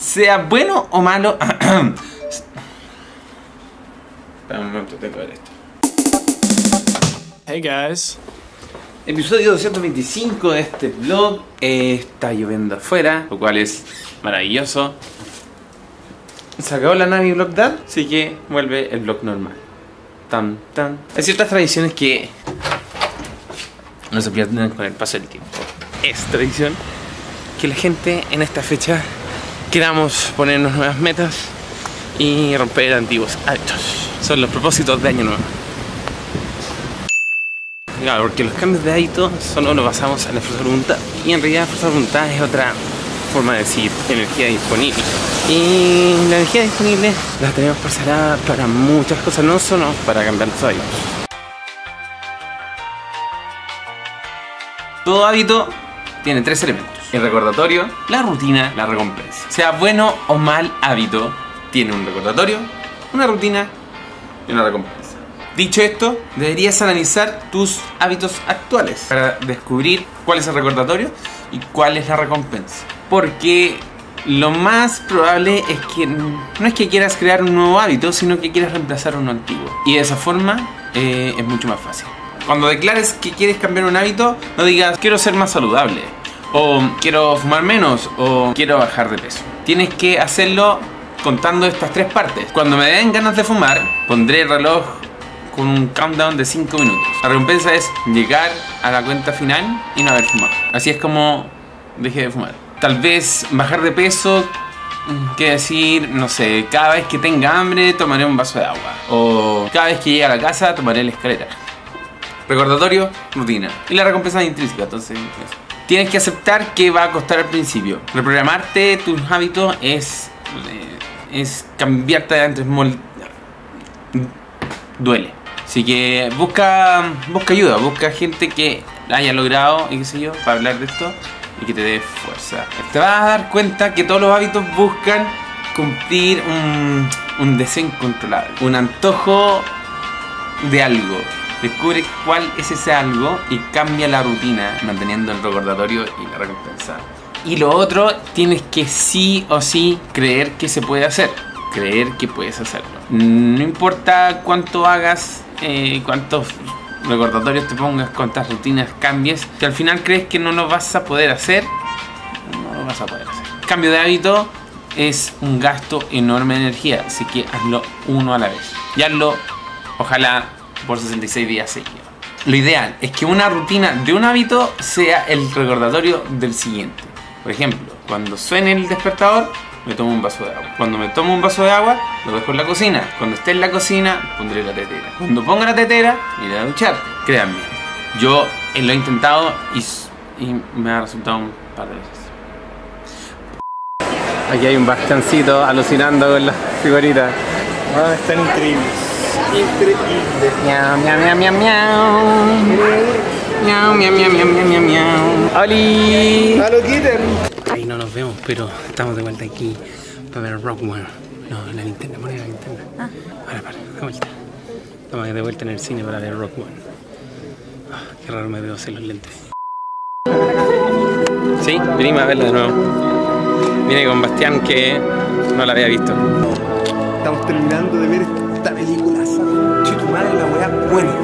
sea bueno o malo. Espera un momento, tengo que ver esto. Hey guys. Episodio 225 de este vlog. Está lloviendo afuera, lo cual es maravilloso. Se acabó la Navi Vlog Dad, así que vuelve el vlog normal. Tan, tan. Hay ciertas tradiciones que no se pierden con el paso del tiempo. Es tradición que la gente en esta fecha queramos ponernos nuevas metas y romper antiguos hábitos. Son los propósitos de año nuevo. Claro, porque los cambios de hábito solo nos basamos en la fuerza de voluntad. Y en realidad la fuerza de voluntad es otra forma de decir energía disponible. Y la energía disponible la tenemos parcelada para muchas cosas, no solo para cambiar los hábitos. Todo hábito tiene tres elementos: el recordatorio, la rutina, la recompensa. Sea bueno o mal hábito, tiene un recordatorio, una rutina y una recompensa. Dicho esto, deberías analizar tus hábitos actuales para descubrir cuál es el recordatorio y cuál es la recompensa. Porque lo más probable es que no es que quieras crear un nuevo hábito, sino que quieras reemplazar uno antiguo. Y de esa forma es mucho más fácil. Cuando declares que quieres cambiar un hábito, no digas quiero ser más saludable, o quiero fumar menos, o quiero bajar de peso. Tienes que hacerlo contando estas tres partes. Cuando me den ganas de fumar, pondré el reloj con un countdown de 5 minutos. La recompensa es llegar a la cuenta final y no haber fumado. Así es como dejé de fumar. Tal vez bajar de peso quiere decir, no sé, cada vez que tenga hambre tomaré un vaso de agua, o cada vez que llegue a la casa tomaré la escalera. Recordatorio, rutina. Y la recompensa es intrínseca, entonces eso. Tienes que aceptar que va a costar al principio. Reprogramarte tus hábitos es cambiarte de antes. Duele. Así que busca ayuda, busca gente que haya logrado y qué sé yo, para hablar de esto y que te dé fuerza. Te vas a dar cuenta que todos los hábitos buscan cumplir un deseo incontrolable, un antojo de algo. Descubre cuál es ese algo y cambia la rutina, manteniendo el recordatorio y la recompensa. Y lo otro, tienes que sí o sí creer que se puede hacer. Creer que puedes hacerlo. No importa cuánto hagas, cuántos recordatorios te pongas, cuántas rutinas cambies, si al final crees que no lo vas a poder hacer, no lo vas a poder hacer. Cambio de hábito es un gasto enorme de energía, así que hazlo uno a la vez. Y hazlo, ojalá, por 66 días seguidos. Lo ideal es que una rutina de un hábito sea el recordatorio del siguiente. Por ejemplo, cuando suene el despertador, me tomo un vaso de agua. Cuando me tomo un vaso de agua, lo dejo en la cocina. Cuando esté en la cocina, pondré la tetera. Cuando ponga la tetera, iré a duchar. Créanme, yo lo he intentado y me ha resultado un par de veces. Aquí hay un Bastiancito alucinando con las figuritas. Ah, están increíbles. Increíbles. Miau, miau, miau, miau, miau. Miau, miau, miau, miau, miau, miau, miau. ¡Oli! ¡Halo Kitten! Ahí no nos vemos, pero estamos de vuelta aquí para ver Rockman. No, la linterna, poné la linterna. Para, de vuelta. Estamos de vuelta en el cine para ver Rockman. Qué raro me veo sin los lentes. Sí, vinimos a verla de nuevo. Vine con Bastián, que no la había visto. Estamos terminando de ver esta película. Chitumare, la weá buena.